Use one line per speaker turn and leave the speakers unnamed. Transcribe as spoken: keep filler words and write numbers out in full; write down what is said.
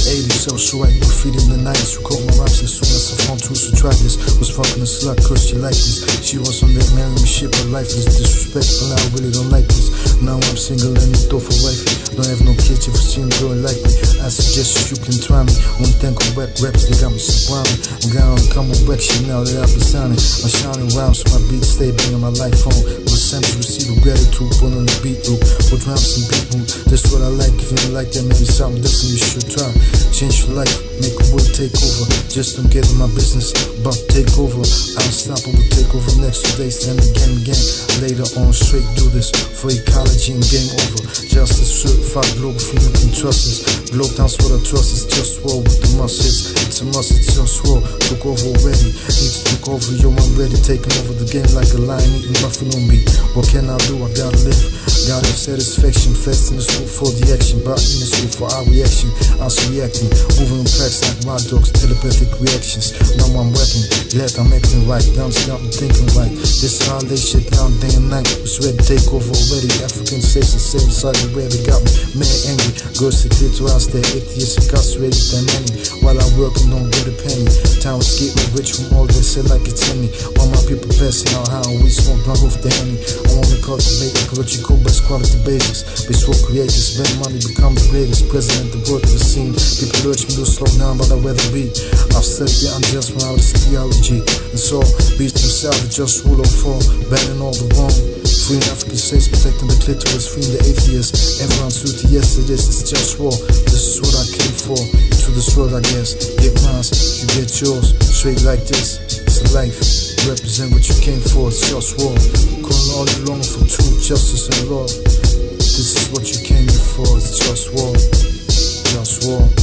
eighties, I was so right, graffiti in the nineties. Who caught my raps as soon as I found tools to try this. Was fucking a slut cause she liked this. She was on that marry me shit, but lifeless, disrespectful, I really don't like this. Now I'm single and you thought for wifey. Don't have no kids if you see a girl like me. I suggest you can try me. One thing on wet raps, they got me sublime. I'm down on come on back shit now that I've been signing. I'm shining round so my beats stay bringing my life home. But sometimes receive a gratitude, put on the beat loop. Or drown some beat loop. That's what I like. If you don't like that, maybe something different you should try. Change your life, make a world take over. Just don't get in my business, but take over. Unstoppable take over next two days, then again, again. Later on, straight do this for ecology and game over. Justice certified global female can trust us. Glow downs what I trust is just war with the muscles. It's a must, it's just war. Took over already, need to take over. Yo, I'm ready, taking over the game like a lion eating buffalo meat. What can I do? I gotta live. Gotta have satisfaction, fast in the school for the action, but in the school for our reaction. I was reacting, moving in packs like wild dogs, telepathic reactions. Now I'm rapping, glad I'm acting right. Down to I'm thinking right. This how I lay shit down day and night. Was ready to take over already. African states the same side of where they got me. Man angry, girls secret to us, they're atheists incarcerated than many. While I'm working, don't get a penny. Time to escape me rich from all this, say like it's any. All my people passing out how we smoke drunk off the henny. I wanna cultivate ecological best quality basics. Be so creative, spend money, become the greatest president the world ever seen. People urge me to slow down, but I'd rather be. I've studied the unjust when I was theology. And so, beats themselves, just rule of four, banning all the wrong. Freeing African states, protecting the clitoris, freeing the atheists. Everyone's duty, yes it is, it's just war. This is what I came for, to this world I guess. Get mine, you get yours, straight like this. It's a life, represent what you came for, it's just war. Calling all you longing for truth, justice and love. This is what you came here for, it's just war, just war.